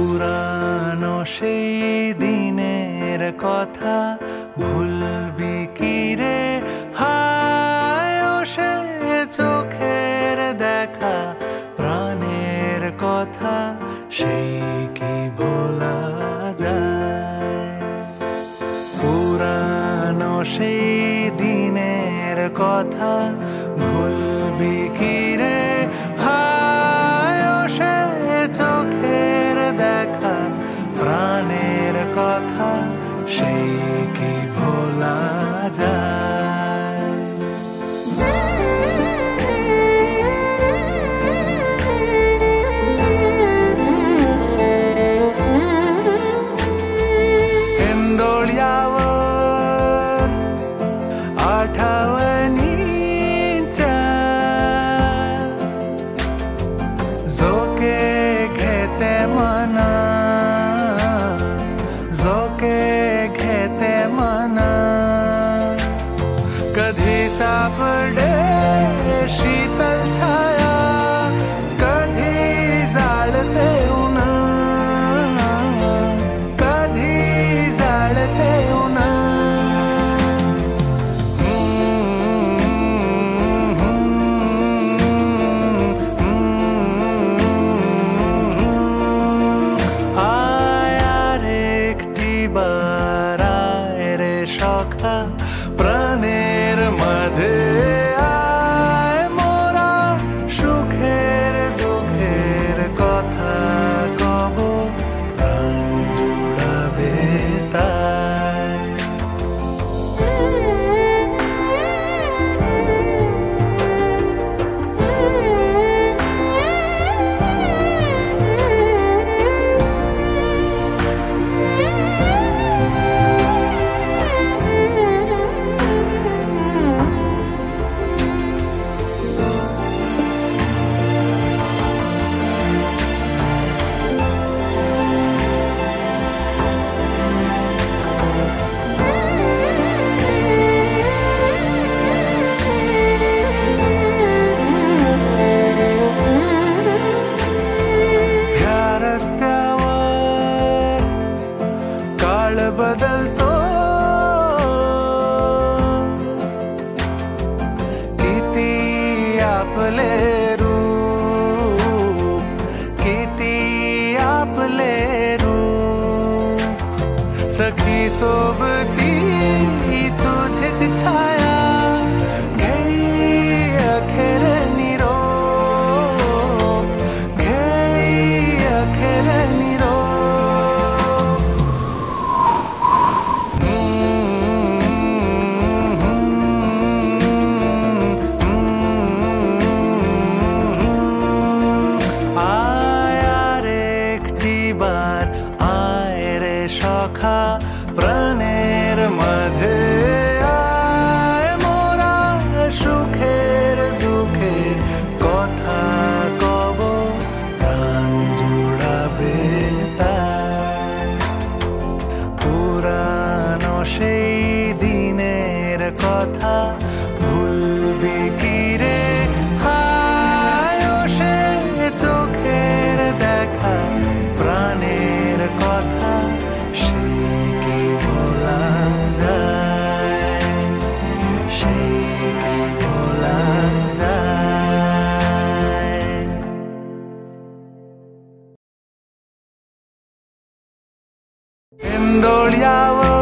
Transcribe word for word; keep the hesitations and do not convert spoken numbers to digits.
পুরানো সেই দিনের কথা ভুলবি কি রে হায় ও সে চোখের দেখা প্রাণের কথা সেই কি ভোলা যায় পুরানো সেই দিনের কথা ভুলবি কি রে হায় ও সে চোখের দেখা প্রাণের কথা সেই কি ভোলা যায় हिंदोल्यावर आठवणीच्या झोके घेते मना झोके घेते मना कधी सापडे शीतल छाया कधी जाळते उन्हा कधी जाळते उन्हा आया रे एकटी बाराय रे शोखा প্রাণের মাঝে আয় মোরা সুখের দুঃখের কথা কব প্রাণ জুড়াবে তাই ह्या रस्त्यावर काळ बदलतो किती आपले रूप किती आपले रूप सखी सोबती तुझीच छाया घेई अखेर निरोप घेई अखेर निरोप आया रे एकटी বার আয় রে সখা প্রাণের মাঝে আয় মোরা সুখের দুঃখের কথা কব প্রাণ জুড়াবে তাই পুরানো সেই দিনের কথা ভুলবি কি রে হায় ও সে চোখের দেখা প্রাণের কথা সেই কি ভোলা যায় সেই কি ভোলা যায় हिंदोल्यावर